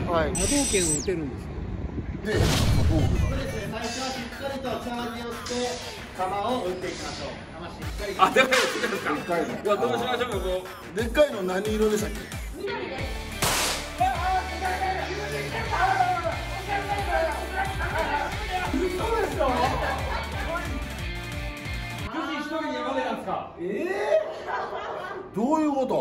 はい。 波動拳を打てるんですよ。 で、フォークが。 そうですね、最初はしっかりとチャージをして球を打っていきましょう。球しっかり。 あ、でかいですか。 でっかいの。 いや、どうしましょうか、こう。 でっかいの何色でしたっけ？ 緑です。 どういうこと？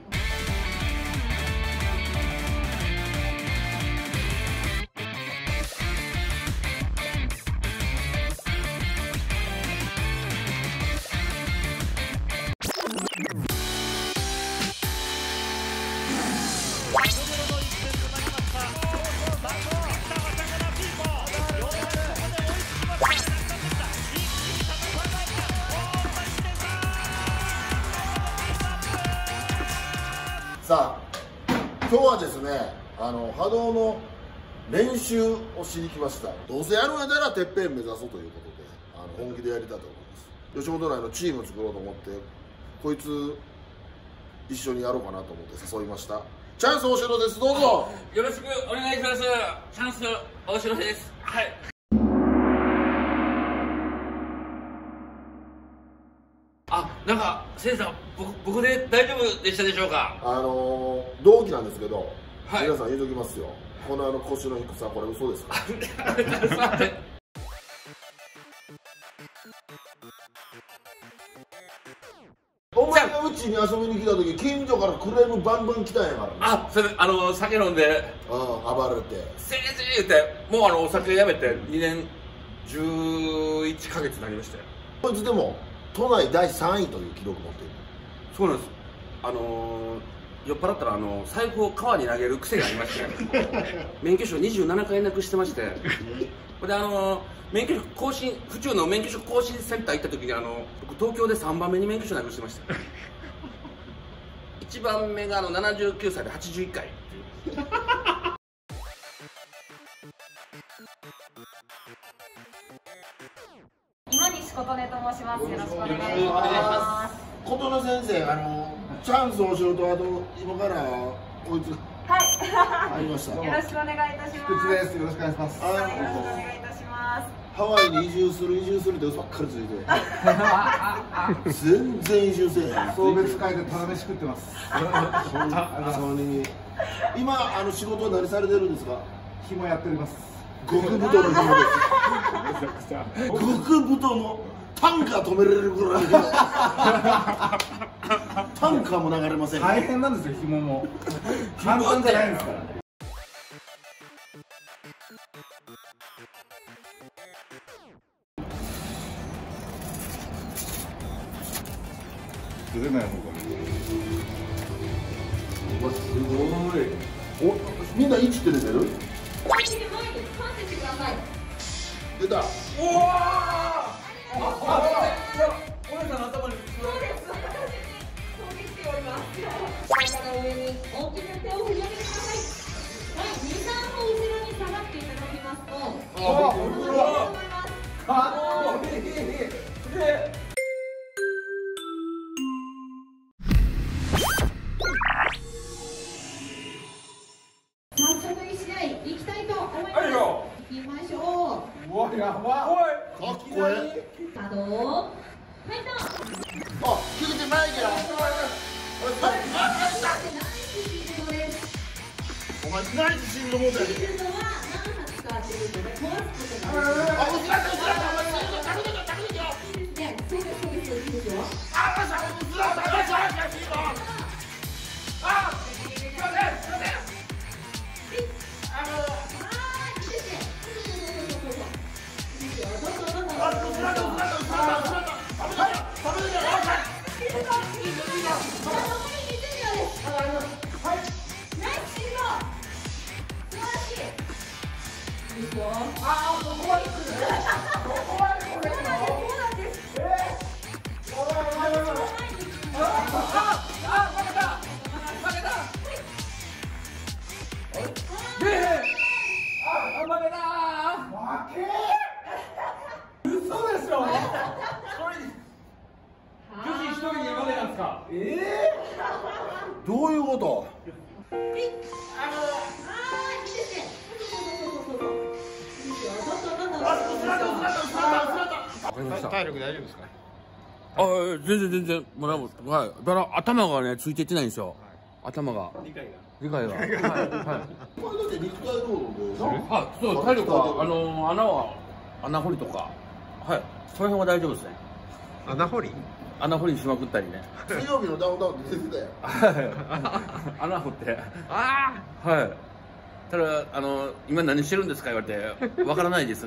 さあ、今日はですね、波動の練習をしに来ました。どうせやるんやったらてっぺん目指そうということで、本気でやりたいと思います。吉本内のチームを作ろうと思って、こいつ一緒にやろうかなと思って誘いました。チャンス大城です。どうぞ。 よろしくお願いします。チャンス大城です。はい。あ、なんか先生、僕で大丈夫でしたでしょうか。 同期なんですけど、 はい、 皆さん言うときますよ。この腰の低さ、これ嘘ですか？お前がうちに遊びに来た時、近所からクレームバンバン来たんやからね。 あ、それ酒飲んで暴れてせいぜい言ってもうお酒やめて2年11ヶ月になりましたよ。 こいつでも都内第3位という記録持っている。 そうなんです。酔っ払ったら財布を川に投げる癖がありまして免許証27回なくしてまして、で免許証更新、府中の免許証更新センター行った時に僕東京で3番目に免許証なくしてました1番目が79歳で81回今西琴音と申します。よろしくお願いしお願いしま。 ます琴音先生、チャンスをしろと、今からこいつはい。 入りました。 よろしくお願いいたします。 菊池です。よろしくお願いします。 よろしくお願いいたします。 ハワイに移住するって嘘ばっかりついて全然移住せえへん。 送別会でただ飯食ってます。 本当に今仕事は何されてるんですか？ 紐やっております。 極太の紐です極太のタンカー止められるぐらいタンカーも流れません。 大変なんですよ、紐も。簡単じゃないんですから。ずれない方がうわ、すごい。お、みんな1って出てる？ 前に前にパンってしてください。 出た。 おおお姉さんの頭にそうです。私に攻撃しております。体の上に大きく手を振り上げてください。はい、2、3歩後ろに下がっていただきますと、いいと思います。早速1試合行きたいと思います。行きましょう。 うわ、やば。 かっこええ。 稼働。はいと。 あ、菊池前行けよ。お前ナイスシーンのもんだよ。 シールドは何発使ってるので壊すことができます。 あ、うずらったうずらった。お前シールド着るよ。 いいですね。そうですそうですいいですよ。 あ、うずらったうずらったシールド。あ、すいませんすいません。どういうこと？ 体力大丈夫ですか？ あ、全然もうはい。だから頭がねついていってないんですよ。頭が理解がはい。 これだって肉体労働ではい、そう体力は穴掘りとかはいその辺は大丈夫ですね。穴掘りしまくったりね。 水曜日のダウンタウンで出てたよ。 穴掘ってはい。ただ今何してるんですか言われてわからないです。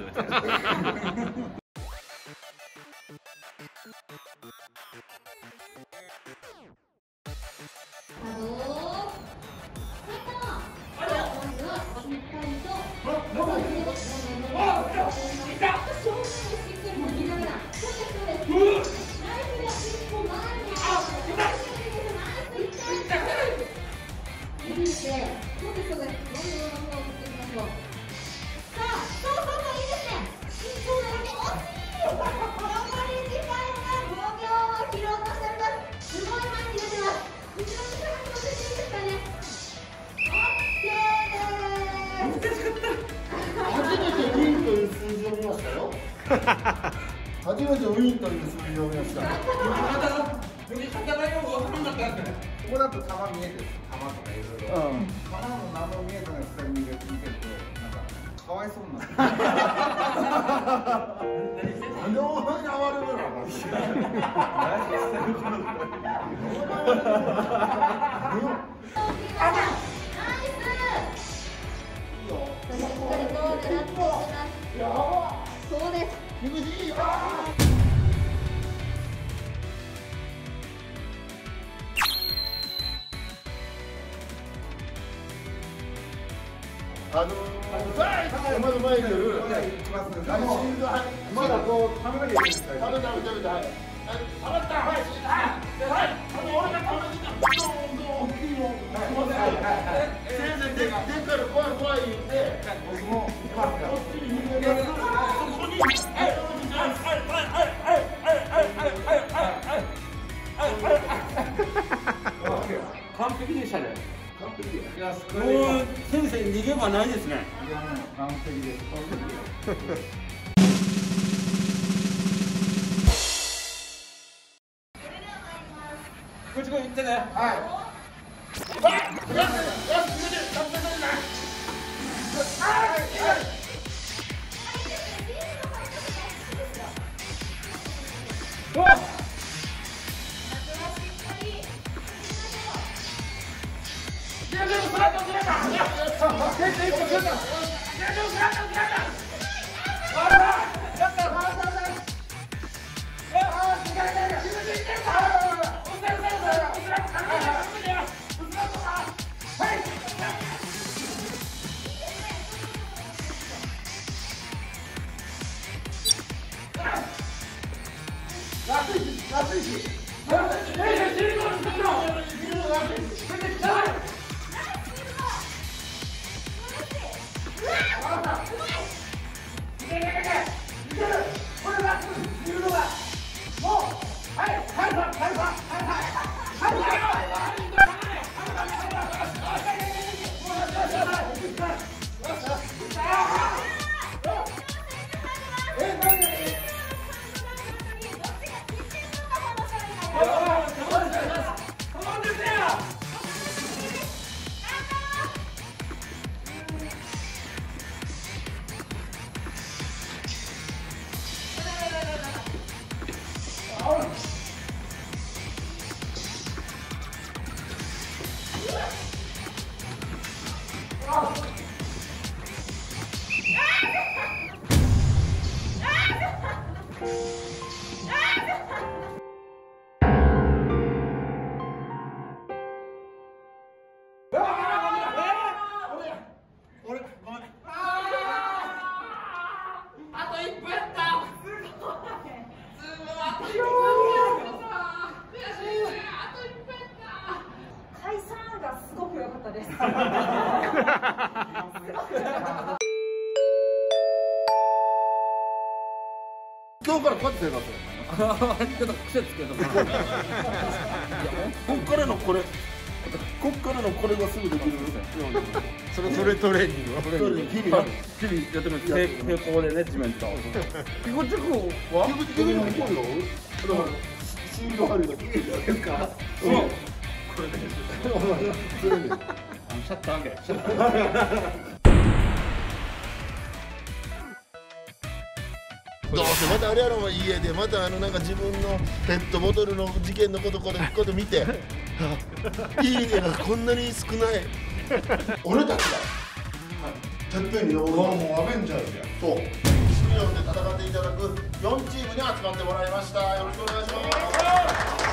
初めてウィンという数字を見ました。 ここだと玉見えてる。玉とかいろいろ。玉の何も見えてない2人見てるとなんかかわいそうになって。 なんでお前に哀れむの？ そうです。 厳しいよ。まだ前に出る。 まだこう食べなきゃいけないですから。 食べた。はい。俺が食べてた。大きいもん。先生でっから怖い言って。 僕も行きますから。 こっちに逃げます。そこに。 完璧でしたね。 完璧や。 いや、すごい。 もう先生逃げ場ないですね。 いや、もう完璧です。 こっち行ってね。 はい。 解散がすごく良かったです。 今日からこうやって生活よ。 ちょっと癖つけとか。 こっからのこれこっからのこれがすぐできる。 それトレーニング。 日々 日々やってます。平行でね、地面と。 ピコチョコは？ 基本的にこうよ。だからシール貼りが綺麗じゃないですか。 そう。これで。 それね。 シャッター上げ。 どうせまたあれやろ、家でまたなんか自分のペットボトルの事件のこと見て、いいねがこんなに少ない。俺たちがてっぺんに登る。 もうアベンジャーズや。 そう。スピリオンで戦っていただく4チームに集まってもらいました。よろしくお願いします。